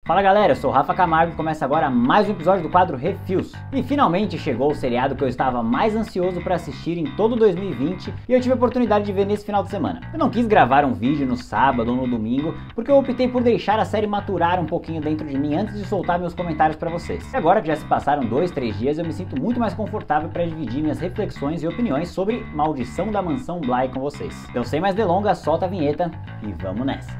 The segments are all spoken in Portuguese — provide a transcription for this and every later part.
Fala galera, eu sou o Rafa Camargo e começa agora mais um episódio do quadro Refis. E finalmente chegou o seriado que eu estava mais ansioso para assistir em todo 2020 e eu tive a oportunidade de ver nesse final de semana. Eu não quis gravar um vídeo no sábado ou no domingo porque eu optei por deixar a série maturar um pouquinho dentro de mim antes de soltar meus comentários para vocês. E agora que já se passaram 2-3 dias, eu me sinto muito mais confortável para dividir minhas reflexões e opiniões sobre Maldição da Mansão Bly com vocês. Então sem mais delongas, solta a vinheta e vamos nessa!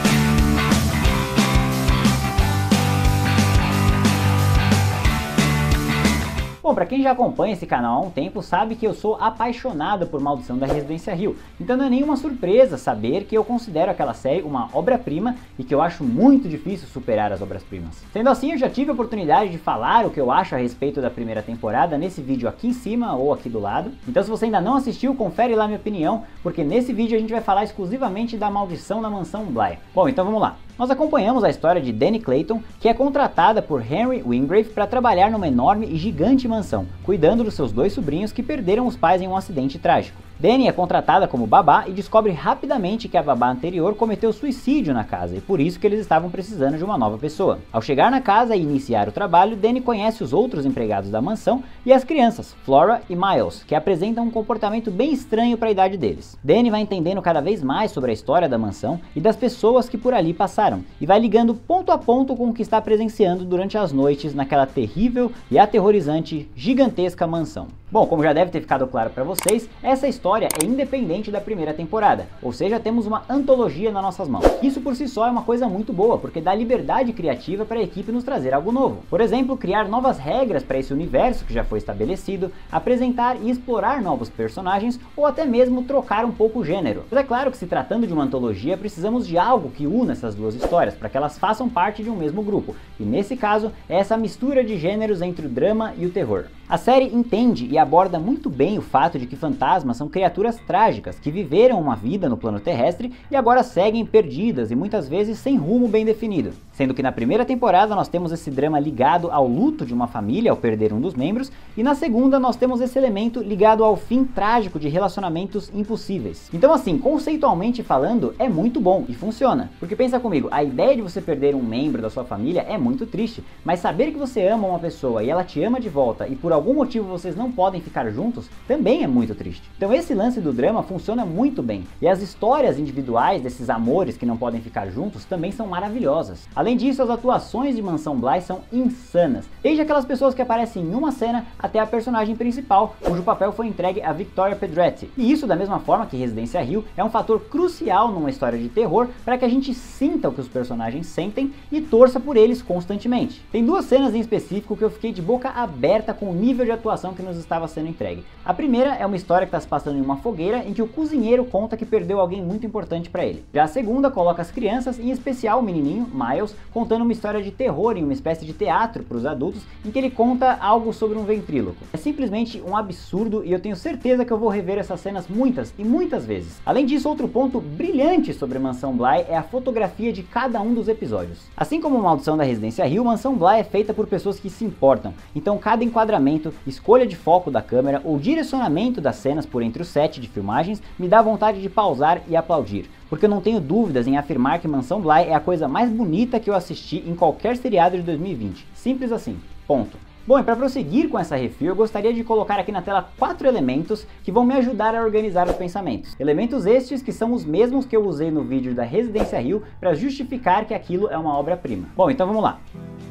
Bom, pra quem já acompanha esse canal há um tempo, sabe que eu sou apaixonado por Maldição da Residência Hill, então não é nenhuma surpresa saber que eu considero aquela série uma obra-prima e que eu acho muito difícil superar as obras-primas. Sendo assim, eu já tive a oportunidade de falar o que eu acho a respeito da primeira temporada nesse vídeo aqui em cima ou aqui do lado, então se você ainda não assistiu, confere lá minha opinião, porque nesse vídeo a gente vai falar exclusivamente da Maldição da Mansão Bly. Bom, então vamos lá. Nós acompanhamos a história de Dani Clayton, que é contratada por Henry Wingrave para trabalhar numa enorme e gigante mansão, cuidando dos seus 2 sobrinhos que perderam os pais em um acidente trágico. Dani é contratada como babá e descobre rapidamente que a babá anterior cometeu suicídio na casa e por isso que eles estavam precisando de uma nova pessoa. Ao chegar na casa e iniciar o trabalho, Dani conhece os outros empregados da mansão e as crianças, Flora e Miles, que apresentam um comportamento bem estranho para a idade deles. Dani vai entendendo cada vez mais sobre a história da mansão e das pessoas que por ali passaram, e vai ligando ponto a ponto com o que está presenciando durante as noites naquela terrível e aterrorizante gigantesca mansão. Bom, como já deve ter ficado claro para vocês, essa história é independente da primeira temporada, ou seja, temos uma antologia nas nossas mãos. Isso por si só é uma coisa muito boa, porque dá liberdade criativa para a equipe nos trazer algo novo. Por exemplo, criar novas regras para esse universo que já foi estabelecido, apresentar e explorar novos personagens, ou até mesmo trocar um pouco o gênero. Mas é claro que se tratando de uma antologia, precisamos de algo que una essas duas histórias, para que elas façam parte de um mesmo grupo, e nesse caso, é essa mistura de gêneros entre o drama e o terror. A série entende e aborda muito bem o fato de que fantasmas são criaturas trágicas que viveram uma vida no plano terrestre e agora seguem perdidas e muitas vezes sem rumo bem definido. Sendo que na primeira temporada nós temos esse drama ligado ao luto de uma família ao perder um dos membros, e na segunda nós temos esse elemento ligado ao fim trágico de relacionamentos impossíveis. Então assim, conceitualmente falando, é muito bom e funciona. Porque pensa comigo, a ideia de você perder um membro da sua família é muito triste, mas saber que você ama uma pessoa e ela te ama de volta e por algum motivo vocês não podem ficar juntos, também é muito triste. Então esse lance do drama funciona muito bem, e as histórias individuais desses amores que não podem ficar juntos também são maravilhosas. Além disso, as atuações de Mansão Bly são insanas, desde aquelas pessoas que aparecem em uma cena até a personagem principal, cujo papel foi entregue a Victoria Pedretti. E isso da mesma forma que Residência Hill é um fator crucial numa história de terror para que a gente sinta o que os personagens sentem e torça por eles constantemente. Tem 2 cenas em específico que eu fiquei de boca aberta com o nível de atuação que nos estava sendo entregue. A primeira é uma história que está se passando em uma fogueira em que o cozinheiro conta que perdeu alguém muito importante para ele. Já a segunda coloca as crianças, em especial o menininho, Miles, contando uma história de terror em uma espécie de teatro para os adultos, em que ele conta algo sobre um ventríloco. É simplesmente um absurdo e eu tenho certeza que eu vou rever essas cenas muitas e muitas vezes. Além disso, outro ponto brilhante sobre Mansão Bly é a fotografia de cada um dos episódios. Assim como Maldição da Residência Hill, Mansão Bly é feita por pessoas que se importam, então cada enquadramento, escolha de foco da câmera ou direcionamento das cenas por entre o set de filmagens me dá vontade de pausar e aplaudir, porque eu não tenho dúvidas em afirmar que Mansão Bly é a coisa mais bonita que eu assisti em qualquer seriado de 2020. Simples assim. Ponto. Bom, e para prosseguir com essa review, eu gostaria de colocar aqui na tela 4 elementos que vão me ajudar a organizar os pensamentos. Elementos estes que são os mesmos que eu usei no vídeo da Residência Hill para justificar que aquilo é uma obra-prima. Bom, então vamos lá.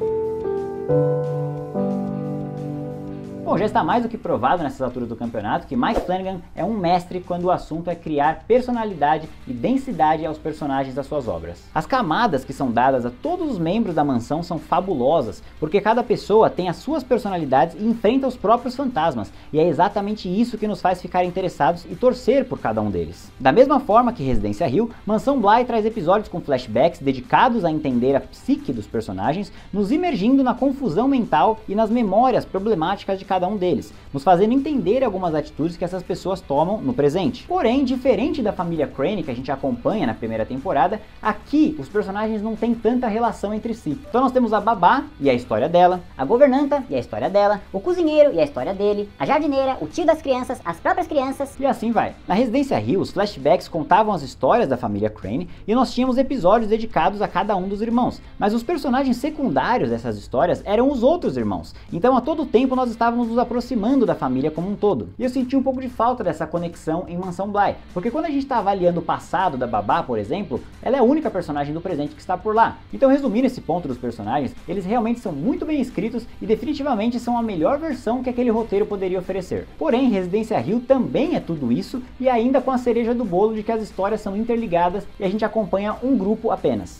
Bom, já está mais do que provado nessas alturas do campeonato que Mike Flanagan é um mestre quando o assunto é criar personalidade e densidade aos personagens das suas obras. As camadas que são dadas a todos os membros da mansão são fabulosas, porque cada pessoa tem as suas personalidades e enfrenta os próprios fantasmas, e é exatamente isso que nos faz ficar interessados e torcer por cada um deles. Da mesma forma que Residência Hill, Mansão Bly traz episódios com flashbacks dedicados a entender a psique dos personagens, nos imergindo na confusão mental e nas memórias problemáticas de cada cada um deles, nos fazendo entender algumas atitudes que essas pessoas tomam no presente. Porém, diferente da família Crane que a gente acompanha na primeira temporada, aqui os personagens não têm tanta relação entre si. Então nós temos a babá e a história dela, a governanta e a história dela, o cozinheiro e a história dele, a jardineira, o tio das crianças, as próprias crianças, e assim vai. Na Residência Hill, os flashbacks contavam as histórias da família Crane e nós tínhamos episódios dedicados a cada um dos irmãos, mas os personagens secundários dessas histórias eram os outros irmãos, então a todo tempo nós estávamos nos aproximando da família como um todo. E eu senti um pouco de falta dessa conexão em Mansão Bly, porque quando a gente está avaliando o passado da babá, por exemplo, ela é a única personagem do presente que está por lá. Então, resumindo esse ponto dos personagens, eles realmente são muito bem escritos e definitivamente são a melhor versão que aquele roteiro poderia oferecer. Porém, Residência Hill também é tudo isso e ainda com a cereja do bolo de que as histórias são interligadas e a gente acompanha um grupo apenas.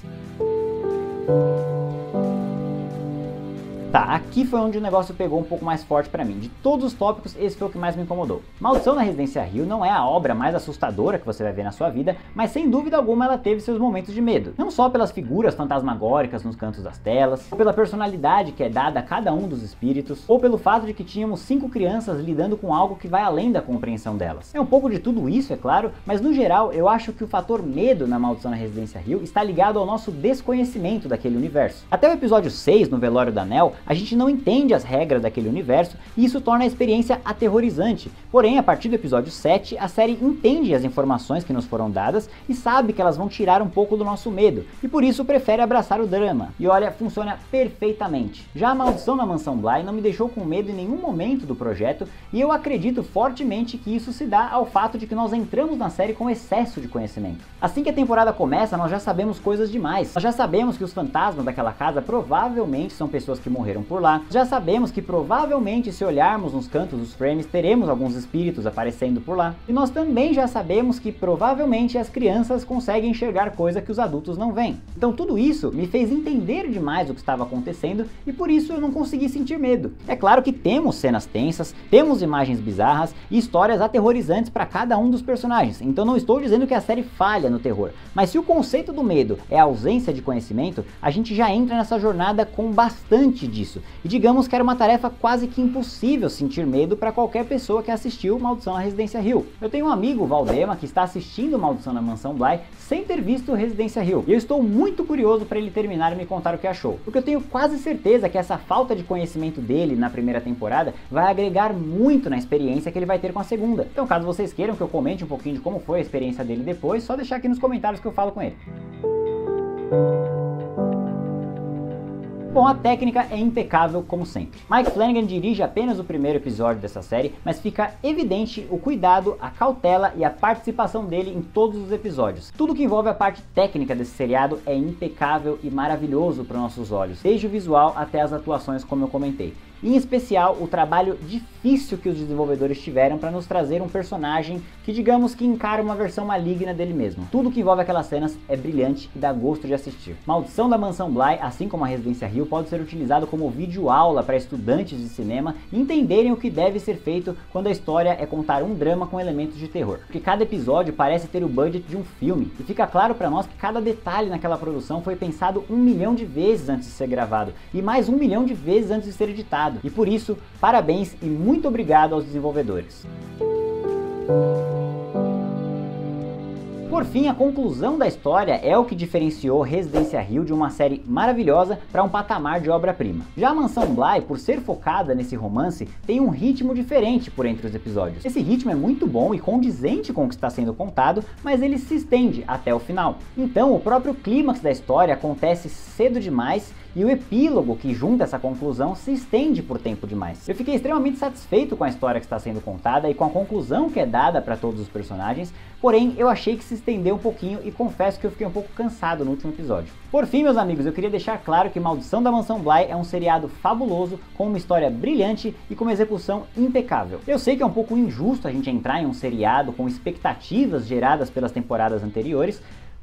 Tá, aqui foi onde o negócio pegou um pouco mais forte pra mim. De todos os tópicos, esse foi o que mais me incomodou. Maldição na Residência Hill não é a obra mais assustadora que você vai ver na sua vida, mas sem dúvida alguma ela teve seus momentos de medo. Não só pelas figuras fantasmagóricas nos cantos das telas, ou pela personalidade que é dada a cada um dos espíritos, ou pelo fato de que tínhamos 5 crianças lidando com algo que vai além da compreensão delas. É um pouco de tudo isso, é claro, mas no geral eu acho que o fator medo na Maldição na Residência Hill está ligado ao nosso desconhecimento daquele universo. Até o episódio 6, no Velório da Nell, a gente não entende as regras daquele universo e isso torna a experiência aterrorizante. Porém, a partir do episódio 7, a série entende as informações que nos foram dadas e sabe que elas vão tirar um pouco do nosso medo, e por isso prefere abraçar o drama. E olha, funciona perfeitamente. Já a Maldição na Mansão Bly não me deixou com medo em nenhum momento do projeto, e eu acredito fortemente que isso se dá ao fato de que nós entramos na série com excesso de conhecimento. Assim que a temporada começa, nós já sabemos coisas demais. Nós já sabemos que os fantasmas daquela casa provavelmente são pessoas que morreram por lá. Já sabemos que provavelmente, se olharmos nos cantos dos frames, teremos alguns espíritos aparecendo por lá. E nós também já sabemos que provavelmente as crianças conseguem enxergar coisa que os adultos não veem. Então tudo isso me fez entender demais o que estava acontecendo e por isso eu não consegui sentir medo. É claro que temos cenas tensas, temos imagens bizarras e histórias aterrorizantes para cada um dos personagens, então não estou dizendo que a série falha no terror, mas se o conceito do medo é a ausência de conhecimento, a gente já entra nessa jornada com bastante disso. E digamos que era uma tarefa quase que impossível sentir medo para qualquer pessoa que assistiu Maldição na Residência Hill. Eu tenho um amigo, Valdema, que está assistindo Maldição na Mansão Bly sem ter visto Residência Hill. E eu estou muito curioso para ele terminar e me contar o que achou. Porque eu tenho quase certeza que essa falta de conhecimento dele na primeira temporada vai agregar muito na experiência que ele vai ter com a segunda. Então, caso vocês queiram que eu comente um pouquinho de como foi a experiência dele depois, só deixar aqui nos comentários que eu falo com ele. Bom, a técnica é impecável como sempre. Mike Flanagan dirige apenas o primeiro episódio dessa série, mas fica evidente o cuidado, a cautela e a participação dele em todos os episódios. Tudo que envolve a parte técnica desse seriado é impecável e maravilhoso para nossos olhos, desde o visual até as atuações, como eu comentei. Em especial, o trabalho difícil que os desenvolvedores tiveram para nos trazer um personagem que, digamos que encara uma versão maligna dele mesmo. Tudo que envolve aquelas cenas é brilhante e dá gosto de assistir. Maldição da Mansão Bly, assim como a Residência Hill, pode ser utilizado como videoaula para estudantes de cinema entenderem o que deve ser feito quando a história é contar um drama com elementos de terror. Porque cada episódio parece ter o budget de um filme, e fica claro para nós que cada detalhe naquela produção foi pensado 1 milhão de vezes antes de ser gravado, e mais 1 milhão de vezes antes de ser editado. E por isso, parabéns e muito obrigado aos desenvolvedores. Por fim, a conclusão da história é o que diferenciou Residência Hill de uma série maravilhosa para um patamar de obra-prima. Já a Mansão Bly, por ser focada nesse romance, tem um ritmo diferente por entre os episódios. Esse ritmo é muito bom e condizente com o que está sendo contado, mas ele se estende até o final. Então, o próprio clímax da história acontece cedo demais e o epílogo que junta essa conclusão se estende por tempo demais. Eu fiquei extremamente satisfeito com a história que está sendo contada e com a conclusão que é dada para todos os personagens, porém eu achei que se estendeu um pouquinho e confesso que eu fiquei um pouco cansado no último episódio. Por fim, meus amigos, eu queria deixar claro que Maldição da Mansão Bly é um seriado fabuloso, com uma história brilhante e com uma execução impecável. Eu sei que é um pouco injusto a gente entrar em um seriado com expectativas geradas pelas temporadas anteriores,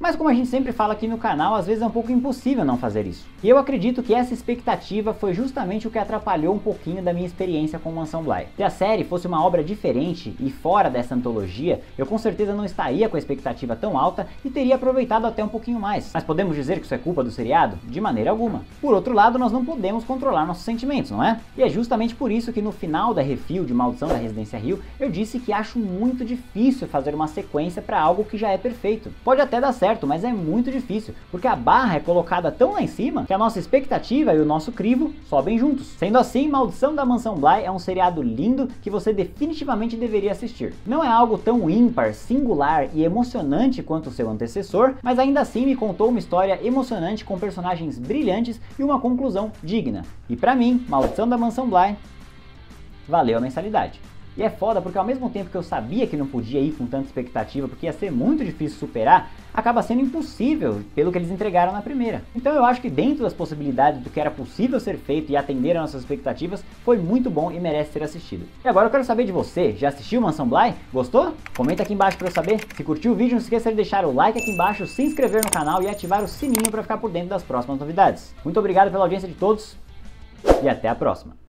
Mas como a gente sempre fala aqui no canal, às vezes é um pouco impossível não fazer isso. E eu acredito que essa expectativa foi justamente o que atrapalhou um pouquinho da minha experiência com Mansão Bly. Se a série fosse uma obra diferente e fora dessa antologia, eu com certeza não estaria com a expectativa tão alta e teria aproveitado até um pouquinho mais. Mas podemos dizer que isso é culpa do seriado? De maneira alguma. Por outro lado, nós não podemos controlar nossos sentimentos, não é? E é justamente por isso que no final da review de Maldição da Residência Hill, eu disse que acho muito difícil fazer uma sequência para algo que já é perfeito. Pode até dar certo, mas é muito difícil, porque a barra é colocada tão lá em cima que a nossa expectativa e o nosso crivo sobem juntos. Sendo assim, Maldição da Mansão Bly é um seriado lindo que você definitivamente deveria assistir. Não é algo tão ímpar, singular e emocionante quanto o seu antecessor, mas ainda assim me contou uma história emocionante com personagens brilhantes e uma conclusão digna. E pra mim, Maldição da Mansão Bly valeu a mensalidade. E é foda porque ao mesmo tempo que eu sabia que não podia ir com tanta expectativa porque ia ser muito difícil superar, acaba sendo impossível pelo que eles entregaram na primeira. Então eu acho que dentro das possibilidades do que era possível ser feito e atender às nossas expectativas, foi muito bom e merece ser assistido. E agora eu quero saber de você, já assistiu Mansão Bly? Gostou? Comenta aqui embaixo pra eu saber. Se curtiu o vídeo, não se esqueça de deixar o like aqui embaixo, se inscrever no canal e ativar o sininho para ficar por dentro das próximas novidades. Muito obrigado pela audiência de todos e até a próxima.